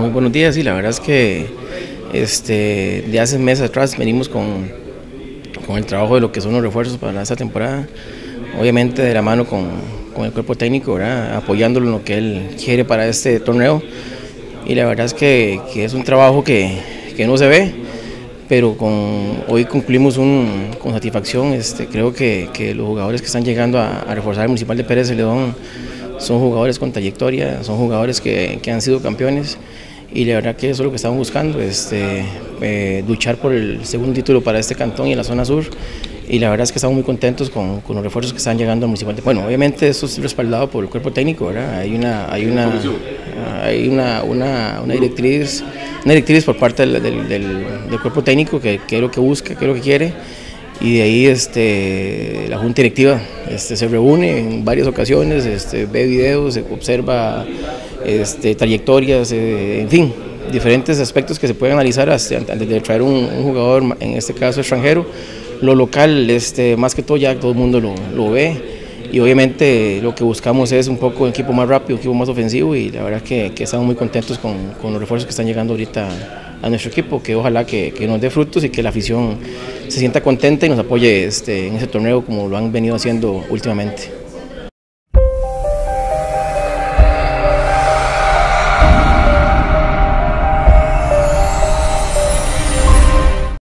Muy buenos días, y la verdad es que de hace meses atrás venimos con el trabajo de lo que son los refuerzos para esta temporada, obviamente de la mano con el cuerpo técnico, ¿verdad? Apoyándolo en lo que él quiere para este torneo, y la verdad es que es un trabajo que no se ve, pero hoy concluimos con satisfacción. Creo que los jugadores que están llegando a reforzar el Municipal de Pérez Celedón son jugadores con trayectoria, son jugadores que han sido campeones, y la verdad que eso es lo que estamos buscando, luchar por el segundo título para este cantón y en la zona sur, y la verdad es que estamos muy contentos con los refuerzos que están llegando al Municipal. Bueno, obviamente esto es respaldado por el cuerpo técnico, ¿verdad? Hay una directriz por parte del cuerpo técnico que es lo que busca, que es lo que quiere, y de ahí la junta directiva se reúne en varias ocasiones, ve videos, observa trayectorias, en fin, diferentes aspectos que se pueden analizar antes de traer un jugador, en este caso extranjero. Lo local, más que todo, ya todo el mundo lo ve, y obviamente lo que buscamos es un poco un equipo más rápido, un equipo más ofensivo, y la verdad que estamos muy contentos con los refuerzos que están llegando ahorita a nuestro equipo, que ojalá que nos dé frutos y que la afición se sienta contenta y nos apoye en ese torneo como lo han venido haciendo últimamente.